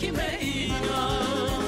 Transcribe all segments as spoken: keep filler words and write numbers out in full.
eşkime inan.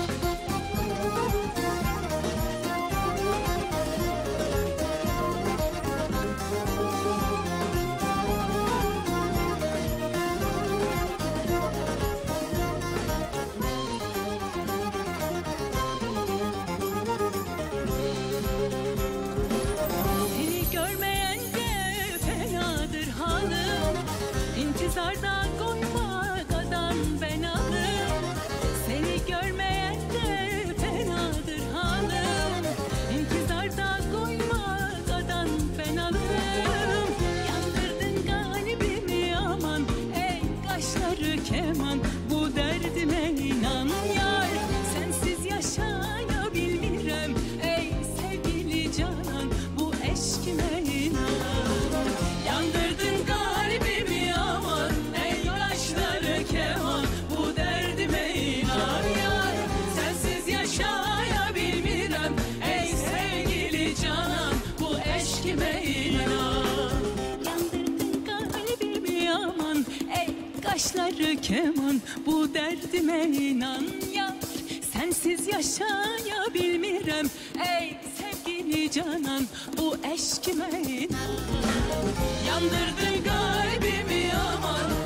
İntizarda koymadan ben alım. Seni görmeyen de fenadır halim. İntizarda koymadan ben alım. Yandırdın kalbimi aman, ey kaşları keman, bu derdime inan yar. Sensiz yaşayabilmirem ey sevgili canan, bu eşkime inan. Yandırdın kalbimi aman, ey kaşları keman, bu derdime inan yar. Sensiz yaşayabilmirem ey sevgili canan, bu eşkime inan. Yandırdın kalbimi aman, ey kaşları keman, bu derdime inan yar. Sensiz yaşayabilmirem ey sevgili canan, bu eşkime inan. Yandırdın kalbimi aman,